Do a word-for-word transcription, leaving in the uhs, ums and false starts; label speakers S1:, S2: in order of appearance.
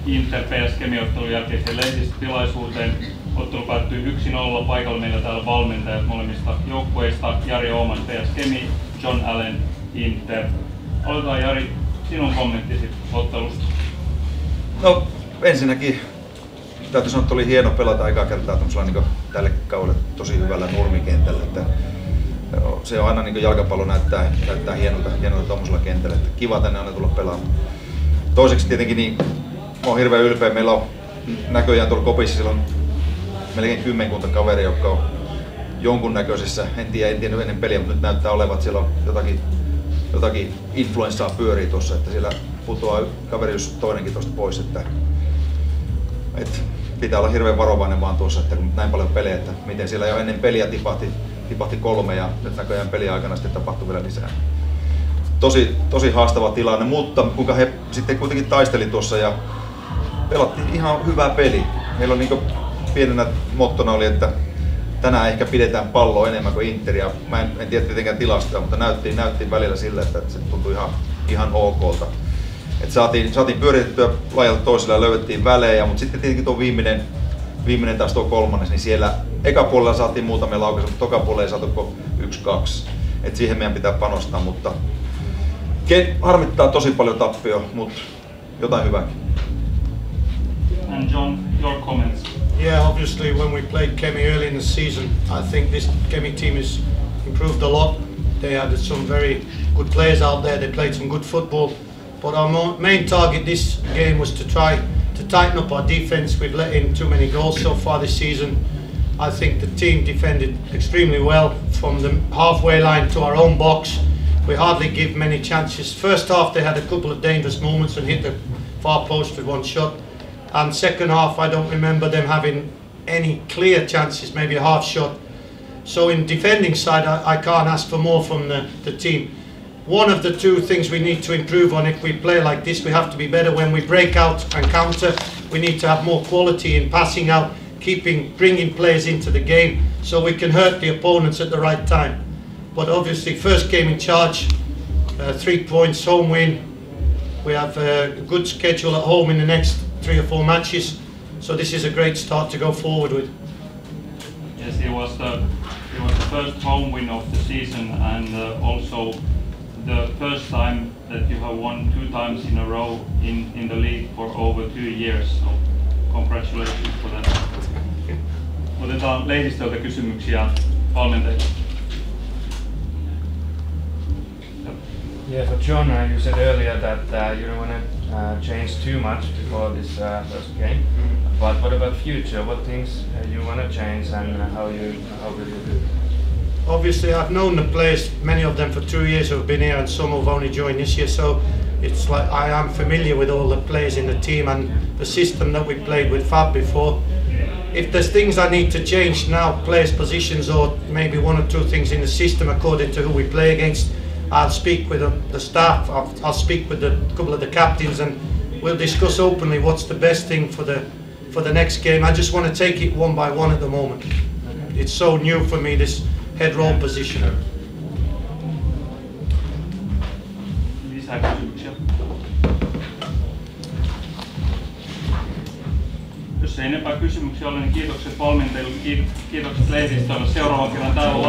S1: Inter P S Kemi-ottelun jälkeiseen lehdistötilaisuuteen. Ottelu päättyi yksi nolla. Paikalla meillä täällä valmentajat molemmista joukkueista. Jari Ooman P S Kemi, John Allen Inter. Aloitetaan Jari, sinun kommenttisi ottelusta.
S2: No ensinnäkin täytyy sanoa, että oli hieno pelata aikaa kertaa niin tälle kaudelle tosi hyvällä nurmikentällä. Että se on aina niin jalkapallo näyttää, näyttää hienolta, hienolta tuollaisella kentällä. Että kiva tänne aina tulla pelaamaan. Toiseksi tietenkin niin, mä oon hirveän ylpeä. Meillä on näköjään tuolla kopissa silloin melkein kymmenkunta kaveria, jotka on jonkunnäköisessä, en tiedä, en tiedä ennen peliä, mutta nyt näyttää olevan, että siellä on jotakin, jotakin influenssaa pyörii tuossa, että siellä putoaa kaveri just toinenkin tuosta pois. Että, että pitää olla hirveän varovainen vaan tuossa, että kun näin paljon pelejä, että miten siellä jo ennen peliä tipahti, tipahti kolme ja nyt näköjään pelin aikana sitten tapahtui vielä lisää. Tosi, tosi haastava tilanne, mutta kuinka he sitten kuitenkin taisteli tuossa ja pelattiin ihan hyvä peli. Meillä on niin pienenä mottona oli, että tänään ehkä pidetään palloa enemmän kuin Interia. Mä en, en tiedä tietenkään tilastoja, mutta näyttiin, näyttiin välillä sillä, että se tuntui ihan, ihan okolta. Et saatiin, saatiin pyöritettyä laajalta toisella ja löydettiin välejä, mutta sitten tietenkin tuo viimeinen, viimeinen taas tuo kolmannes, niin siellä eka puolella saatiin muutamia laukaisia, mutta toka puolella ei saatu kuin yksi kaksi. Et siihen meidän pitää panostaa, mutta harmittaa tosi paljon tappio, mutta jotain hyvääkin.
S1: And John, your comments?
S3: Yeah, obviously when we played Kemi early in the season, I think this Kemi team has improved a lot. They had some very good players out there, they played some good football. But our main target this game was to try to tighten up our defence. We've let in too many goals so far this season. I think the team defended extremely well from the halfway line to our own box. We hardly give many chances. First half they had a couple of dangerous moments and hit the far post with one shot. And second half I don't remember them having any clear chances, maybe a half shot. So in defending side I, I can't ask for more from the, the team. One of the two things we need to improve on if we play like this, we have to be better when we break out and counter. We need to have more quality in passing out, keeping, bringing players into the game so we can hurt the opponents at the right time. But obviously first game in charge, uh, three points, home win. We have a good schedule at home in the next three or four matches, so this is a great start to go forward with.
S1: Yes, it was the, it was the first home win of the season and uh, also the first time that you have won two times in a row in, in the league for over two years, so congratulations for that. Otetaan lehdistöltä kysymyksiä valmentajille.
S4: Yeah, for John, uh, you said earlier that uh, you don't want to uh, change too much before this uh, first game. Mm-hmm. But what about future? What things uh, you want to change and uh, how you how will you do it?
S3: Obviously, I've known the players, many of them for two years who've been here, and some have only joined this year. So it's like I am familiar with all the players in the team and the system that we played with Fab before. If there's things I need to change now, players' positions or maybe one or two things in the system according to who we play against, I'll speak with the, the staff, I'll, I'll speak with a couple of the captains and we'll discuss openly what's the best thing for the for the next game. I just want to take it one by one at the moment. It's so new for me, this head role position.
S1: Lisää kysymyksiä. Jos ei enempää kysymyksiä ole, niin kiitokset valmentajille, kiitokset lehdistölle. Seuraavan kerran täällä